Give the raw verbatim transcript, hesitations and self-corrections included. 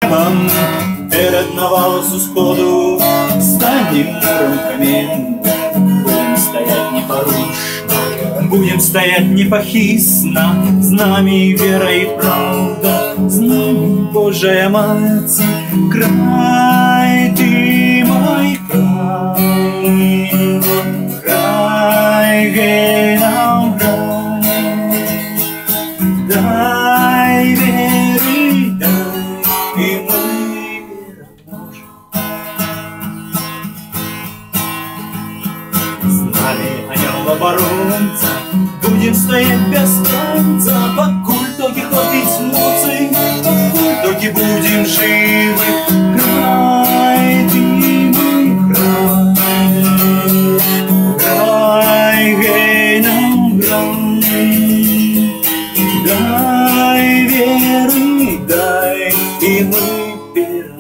Перед навалу сходу станем муром камень. Будем стоять непорушно, будем стоять непохисно, с нами вера и правда, с нами Божия Мать. Край ты мой край, край, гей нам край, дай веры, дай, и мы вера наша. С нами анёл-оборонца, будем стоять без танца, покуль токи ходить муцей, покуль токи будем живы. Край ты мой край, край, гей нам край, дай веры, дай, и мы перед